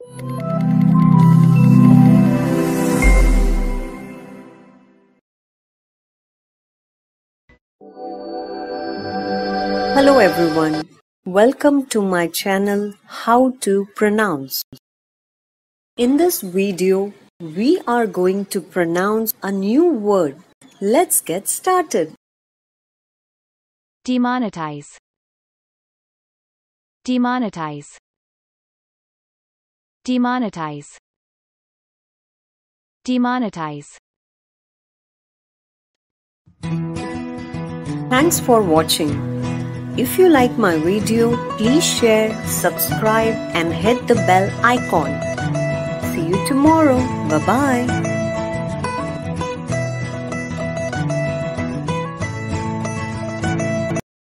Hello everyone, welcome to my channel How to Pronounce. In this video, we are going to pronounce a new word. Let's get started. Demonetize. Demonetize. Demonetize. Demonetize. Thanks for watching. If you like my video, please share, subscribe and hit the bell icon. See you tomorrow. Bye-bye.